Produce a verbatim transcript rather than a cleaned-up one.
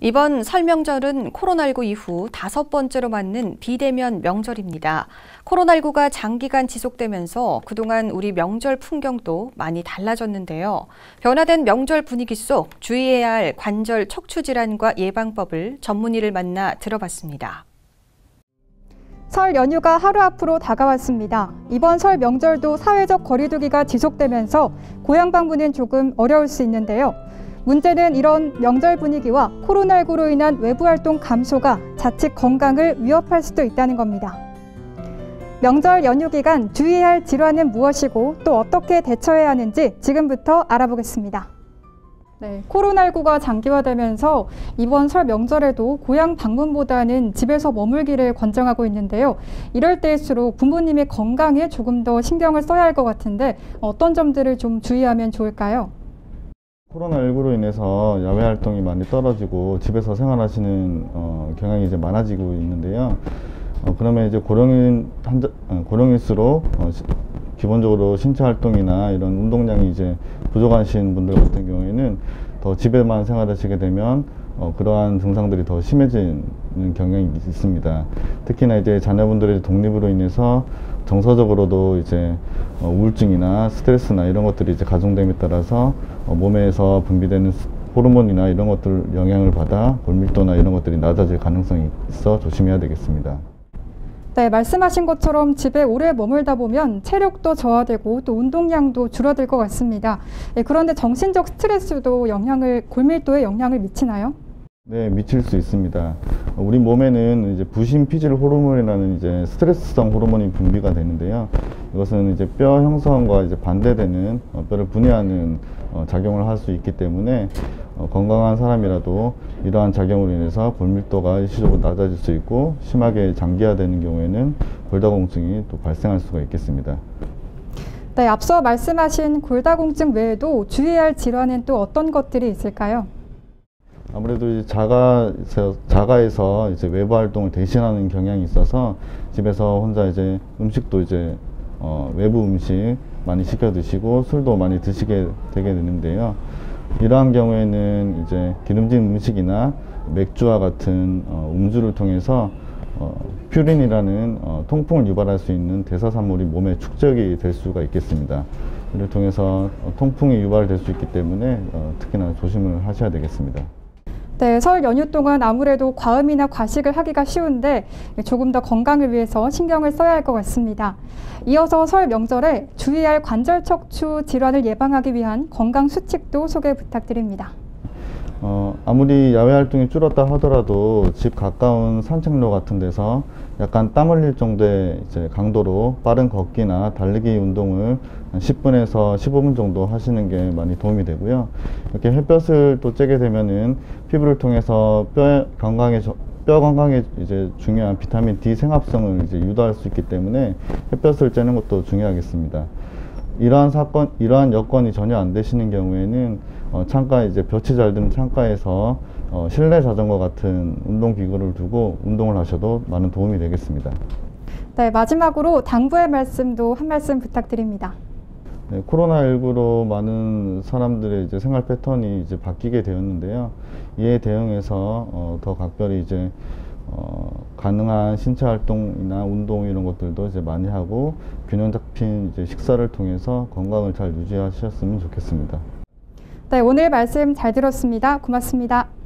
이번 설 명절은 코로나십구 이후 다섯 번째로 맞는 비대면 명절입니다. 코로나십구가 장기간 지속되면서 그동안 우리 명절 풍경도 많이 달라졌는데요. 변화된 명절 분위기 속 주의해야 할 관절 척추 질환과 예방법을 전문의를 만나 들어봤습니다. 설 연휴가 하루 앞으로 다가왔습니다. 이번 설 명절도 사회적 거리두기가 지속되면서 고향 방문은 조금 어려울 수 있는데요. 문제는 이런 명절 분위기와 코로나십구로 인한 외부 활동 감소가 자칫 건강을 위협할 수도 있다는 겁니다. 명절 연휴 기간 주의해야 할 질환은 무엇이고 또 어떻게 대처해야 하는지 지금부터 알아보겠습니다. 네, 코로나십구가 장기화되면서 이번 설 명절에도 고향 방문보다는 집에서 머물기를 권장하고 있는데요. 이럴 때일수록 부모님의 건강에 조금 더 신경을 써야 할 것 같은데 어떤 점들을 좀 주의하면 좋을까요? 코로나십구로 인해서 야외 활동이 많이 떨어지고 집에서 생활하시는 어, 경향이 이제 많아지고 있는데요. 어, 그러면 이제 고령인 환자, 어, 고령일수록 어, 시, 기본적으로 신체 활동이나 이런 운동량이 이제 부족하신 분들 같은 경우에는 더 집에만 생활하시게 되면 어, 그러한 증상들이 더 심해지는 경향이 있습니다. 특히나 이제 자녀분들의 독립으로 인해서 정서적으로도 이제 어, 우울증이나 스트레스나 이런 것들이 이제 가중됨에 따라서 어, 몸에서 분비되는 호르몬이나 이런 것들 영향을 받아 골밀도나 이런 것들이 낮아질 가능성이 있어 조심해야 되겠습니다. 네, 말씀하신 것처럼 집에 오래 머물다 보면 체력도 저하되고 또 운동량도 줄어들 것 같습니다. 네, 그런데 정신적 스트레스도 영향을, 골밀도에 영향을 미치나요? 네, 미칠 수 있습니다. 우리 몸에는 이제 부신피질 호르몬이라는 이제 스트레스성 호르몬이 분비가 되는데요. 이것은 이제 뼈 형성과 이제 반대되는 어, 뼈를 분해하는 어, 작용을 할 수 있기 때문에 어, 건강한 사람이라도 이러한 작용으로 인해서 골밀도가 일시적으로 낮아질 수 있고 심하게 장기화되는 경우에는 골다공증이 또 발생할 수가 있겠습니다. 네, 앞서 말씀하신 골다공증 외에도 주의해야 할 질환은 또 어떤 것들이 있을까요? 아무래도 이제 자가에서, 자가에서 이제 외부 활동을 대신하는 경향이 있어서 집에서 혼자 이제 음식도 이제 어, 외부 음식 많이 시켜 드시고 술도 많이 드시게 되게 되는데요. 이러한 경우에는 이제 기름진 음식이나 맥주와 같은 어, 음주를 통해서 어, 퓨린이라는 어, 통풍을 유발할 수 있는 대사산물이 몸에 축적이 될 수가 있겠습니다. 이를 통해서 어, 통풍이 유발될 수 있기 때문에 어, 특히나 조심을 하셔야 되겠습니다. 네, 설 연휴 동안 아무래도 과음이나 과식을 하기가 쉬운데 조금 더 건강을 위해서 신경을 써야 할 것 같습니다. 이어서 설 명절에 주의할 관절 척추 질환을 예방하기 위한 건강 수칙도 소개 부탁드립니다. 어, 아무리 야외 활동이 줄었다 하더라도 집 가까운 산책로 같은 데서 약간 땀 흘릴 정도의 이제 강도로 빠른 걷기나 달리기 운동을 한 십 분에서 십오 분 정도 하시는 게 많이 도움이 되고요. 이렇게 햇볕을 또 쬐게 되면은 피부를 통해서 뼈 건강에 뼈 건강에 이제 중요한 비타민 D 생합성을 이제 유도할 수 있기 때문에 햇볕을 쬐는 것도 중요하겠습니다. 이러한 사건, 이러한 여건이 전혀 안 되시는 경우에는 어, 창가 이제 볕이 잘 드는 창가에서 어, 실내 자전거 같은 운동 기구를 두고 운동을 하셔도 많은 도움이 되겠습니다. 네, 마지막으로 당부의 말씀도 한 말씀 부탁드립니다. 네, 코로나십구로 많은 사람들의 이제 생활 패턴이 이제 바뀌게 되었는데요. 이에 대응해서 어, 더 각별히 이제 어, 가능한 신체 활동이나 운동 이런 것들도 이제 많이 하고 균형 잡힌 이제 식사를 통해서 건강을 잘 유지하셨으면 좋겠습니다. 네, 오늘 말씀 잘 들었습니다. 고맙습니다.